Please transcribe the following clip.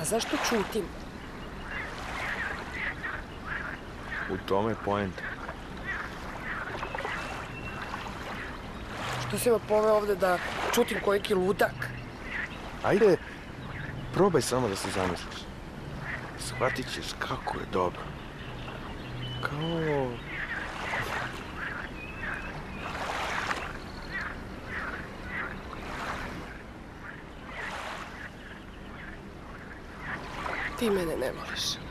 zašto ćutim? U tome je poenta. Što si me poveo ovde da čutim kojeki ludak? Ajde, probaj samo da se zamisliš. Shvatit ćeš kako je dobro. Kao... Ti mene ne voliš.